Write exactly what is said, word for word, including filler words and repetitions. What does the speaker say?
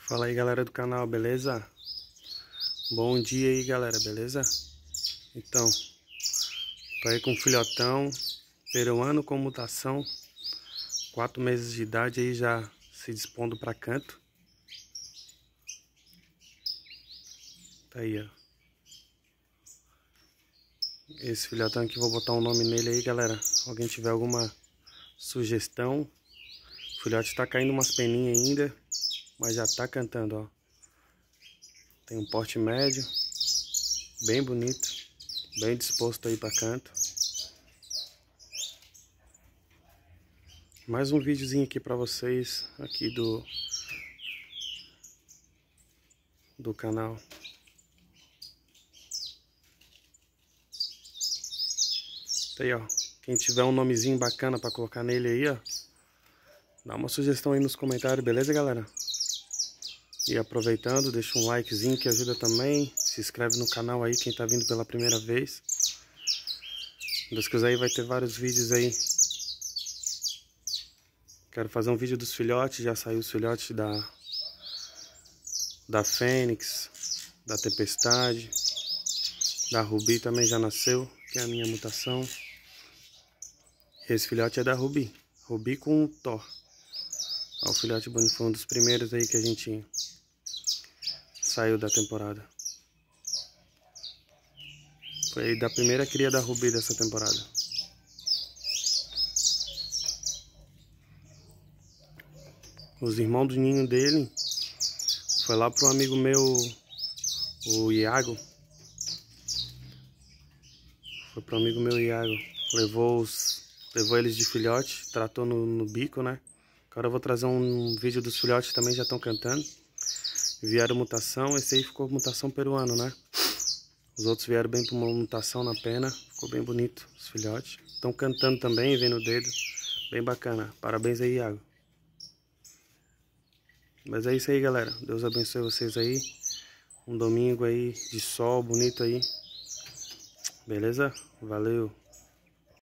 Fala aí, galera do canal, beleza? Bom dia aí, galera, beleza? Então, tô aí com um filhotão peruano com mutação, quatro meses de idade aí, já se dispondo para canto. Tá aí, ó. Esse filhotão aqui, vou botar um nome nele aí, galera. Alguém tiver alguma sugestão. O filhote tá caindo umas peninhas ainda, mas já tá cantando, ó. Tem um porte médio, bem bonito, bem disposto aí para canto. Mais um videozinho aqui para vocês, aqui do do canal. Tá aí, ó. Quem tiver um nomezinho bacana para colocar nele aí, ó, dá uma sugestão aí nos comentários, beleza, galera? E aproveitando, deixa um likezinho que ajuda também. Se inscreve no canal aí, quem tá vindo pela primeira vez. Se Deus quiser aí, vai ter vários vídeos aí. Quero fazer um vídeo dos filhotes, já saiu os filhotes da da Fênix, da Tempestade, da Rubi também já nasceu, que é a minha mutação. Esse filhote é da Rubi, Rubi com Thor. Ó, o filhote bonito, foi um dos primeiros aí que a gente saiu da temporada. Foi da primeira cria da Rubi dessa temporada. Os irmãos do ninho dele foi lá pro amigo meu, o Iago. Foi pro amigo meu Iago. Levou, os, levou eles de filhote, tratou no, no bico, né? Agora eu vou trazer um vídeo dos filhotes também, já estão cantando. Vieram mutação, esse aí ficou mutação peruano, né? Os outros vieram bem para uma mutação na pena, ficou bem bonito os filhotes. Estão cantando também, vendo o dedo, bem bacana. Parabéns aí, Iago. Mas é isso aí, galera. Deus abençoe vocês aí. Um domingo aí de sol bonito aí. Beleza? Valeu.